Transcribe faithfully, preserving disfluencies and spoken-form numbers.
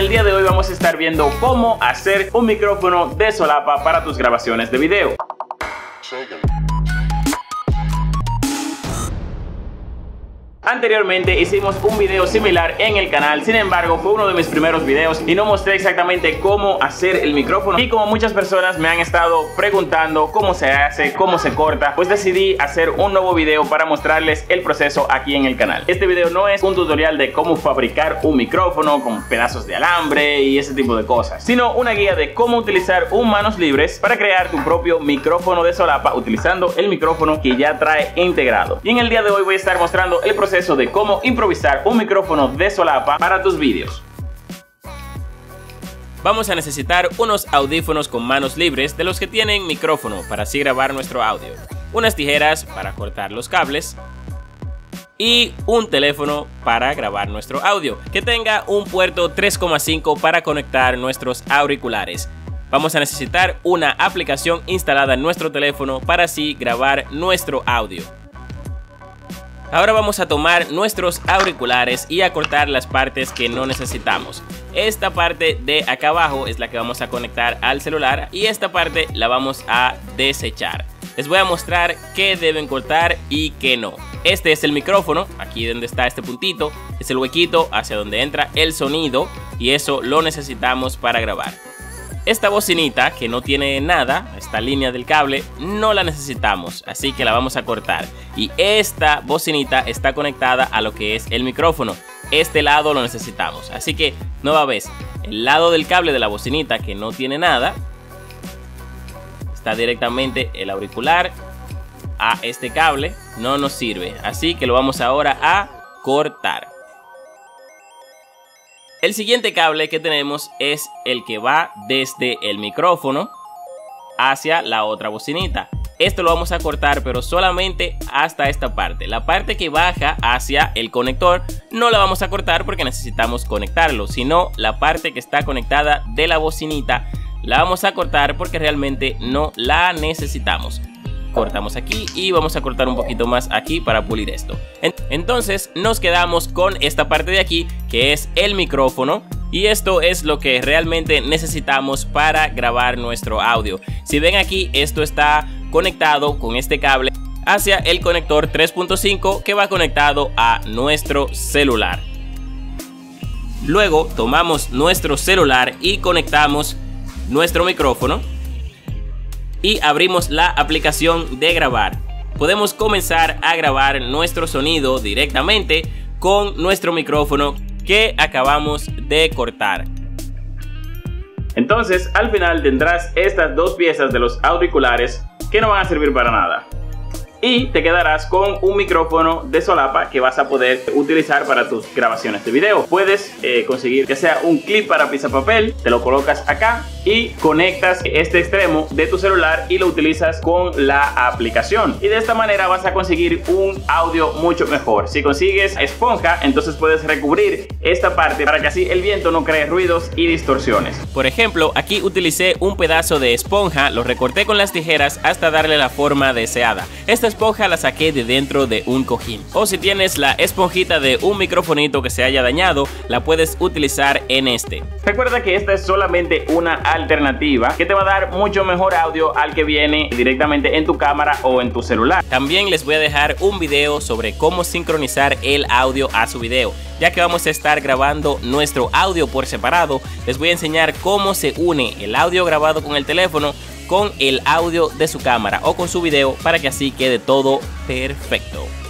el día de hoy vamos a estar viendo cómo hacer un micrófono de solapa para tus grabaciones de video. Anteriormente hicimos un video similar en el canal, sin embargo fue uno de mis primeros videos y no mostré exactamente cómo hacer el micrófono, y como muchas personas me han estado preguntando cómo se hace, cómo se corta, pues decidí hacer un nuevo video para mostrarles el proceso aquí en el canal. Este video no es un tutorial de cómo fabricar un micrófono con pedazos de alambre y ese tipo de cosas, sino una guía de cómo utilizar un manos libres para crear tu propio micrófono de solapa utilizando el micrófono que ya trae integrado. Y en el día de hoy voy a estar mostrando el proceso de cómo improvisar un micrófono de solapa para tus vídeos. Vamos a necesitar unos audífonos con manos libres de los que tienen micrófono para así grabar nuestro audio, unas tijeras para cortar los cables y un teléfono para grabar nuestro audio que tenga un puerto tres coma cinco para conectar nuestros auriculares. Vamos a necesitar una aplicación instalada en nuestro teléfono para así grabar nuestro audio. Ahora vamos a tomar nuestros auriculares y a cortar las partes que no necesitamos. Esta parte de acá abajo es la que vamos a conectar al celular y esta parte la vamos a desechar. Les voy a mostrar qué deben cortar y qué no. Este es el micrófono, aquí donde está este puntito, es el huequito hacia donde entra el sonido y eso lo necesitamos para grabar. Esta bocinita que no tiene nada, esta línea del cable, no la necesitamos, así que la vamos a cortar. Y esta bocinita está conectada a lo que es el micrófono. Este lado lo necesitamos, así que nueva vez, el lado del cable de la bocinita que no tiene nada, está directamente el auricular a este cable, no nos sirve, así que lo vamos ahora a cortar. El siguiente cable que tenemos es el que va desde el micrófono hacia la otra bocinita. Esto lo vamos a cortar, pero solamente hasta esta parte. La parte que baja hacia el conector no la vamos a cortar porque necesitamos conectarlo, sino la parte que está conectada de la bocinita la vamos a cortar porque realmente no la necesitamos. Cortamos aquí y vamos a cortar un poquito más aquí para pulir esto. Entonces nos quedamos con esta parte de aquí que es el micrófono, y esto es lo que realmente necesitamos para grabar nuestro audio. Si ven aquí, esto está conectado con este cable hacia el conector tres punto cinco que va conectado a nuestro celular. Luego tomamos nuestro celular y conectamos nuestro micrófono y abrimos la aplicación de grabar. Podemos comenzar a grabar nuestro sonido directamente con nuestro micrófono que acabamos de cortar. Entonces al final tendrás estas dos piezas de los auriculares que no van a servir para nada. Y te quedarás con un micrófono de solapa que vas a poder utilizar para tus grabaciones de video. Puedes eh, conseguir ya sea un clip para pisapapel, te lo colocas acá y conectas este extremo de tu celular y lo utilizas con la aplicación. Y de esta manera vas a conseguir un audio mucho mejor. Si consigues esponja, entonces puedes recubrir esta parte para que así el viento no cree ruidos y distorsiones. Por ejemplo, aquí utilicé un pedazo de esponja, lo recorté con las tijeras hasta darle la forma deseada. Esta esponja la saqué de dentro de un cojín. O si tienes la esponjita de un microfonito que se haya dañado, la puedes utilizar en este. Recuerda que esta es solamente una alternativa que te va a dar mucho mejor audio al que viene directamente en tu cámara o en tu celular. También les voy a dejar un video sobre cómo sincronizar el audio a su video. Ya que vamos a estar grabando nuestro audio por separado, les voy a enseñar cómo se une el audio grabado con el teléfono con el audio de su cámara o con su video para que así quede todo perfecto.